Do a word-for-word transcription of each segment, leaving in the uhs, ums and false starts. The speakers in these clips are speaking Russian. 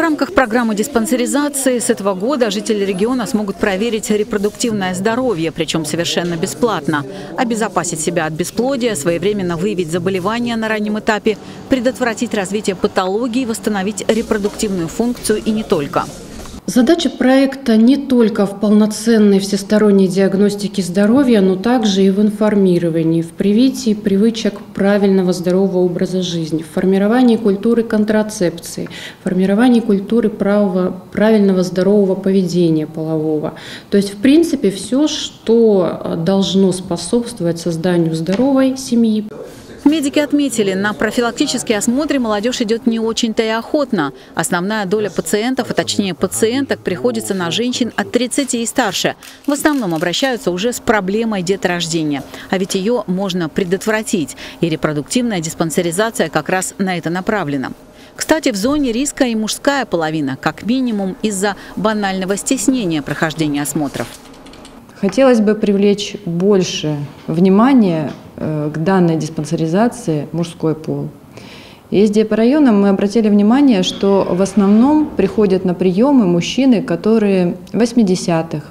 рамках программы диспансеризации с этого года жители региона смогут проверить репродуктивное здоровье, причем совершенно бесплатно, обезопасить себя от бесплодия, своевременно выявить заболевания на раннем этапе, предотвратить развитие патологий, восстановить репродуктивную функцию и не только. Задача проекта не только в полноценной всесторонней диагностике здоровья, но также и в информировании, в привитии привычек правильного здорового образа жизни, в формировании культуры контрацепции, в формировании культуры правого, правильного здорового поведения полового. То есть, в принципе, все, что должно способствовать созданию здоровой семьи. Медики отметили, на профилактические осмотры молодежь идет не очень-то и охотно. Основная доля пациентов, а точнее пациенток, приходится на женщин от тридцати и старше. В основном обращаются уже с проблемой деторождения. А ведь ее можно предотвратить. И репродуктивная диспансеризация как раз на это направлена. Кстати, в зоне риска и мужская половина, как минимум из-за банального стеснения прохождения осмотров. Хотелось бы привлечь больше внимания к данной диспансеризации мужской пол. Ездя по районам, мы обратили внимание, что в основном приходят на приемы мужчины, которые восьмидесятых,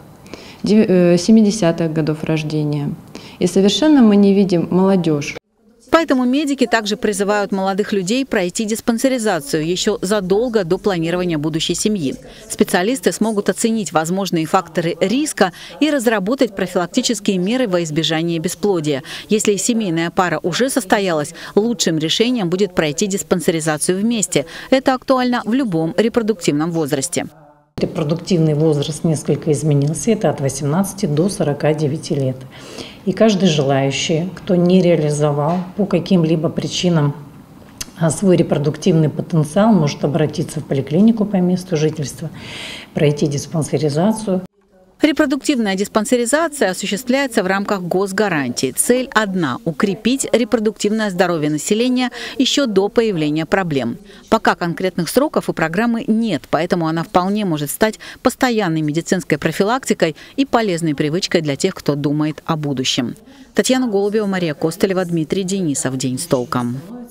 семидесятых годов рождения. И совершенно мы не видим молодежь. Поэтому медики также призывают молодых людей пройти диспансеризацию еще задолго до планирования будущей семьи. Специалисты смогут оценить возможные факторы риска и разработать профилактические меры во избежание бесплодия. Если семейная пара уже состоялась, лучшим решением будет пройти диспансеризацию вместе. Это актуально в любом репродуктивном возрасте. Репродуктивный возраст несколько изменился, это от восемнадцати до сорока девяти лет. И каждый желающий, кто не реализовал по каким-либо причинам свой репродуктивный потенциал, может обратиться в поликлинику по месту жительства, пройти диспансеризацию. Репродуктивная диспансеризация осуществляется в рамках госгарантии. Цель одна – укрепить репродуктивное здоровье населения еще до появления проблем. Пока конкретных сроков у программы нет, поэтому она вполне может стать постоянной медицинской профилактикой и полезной привычкой для тех, кто думает о будущем. Татьяна Голубева, Мария Костылева, Дмитрий Денисов. День с толком.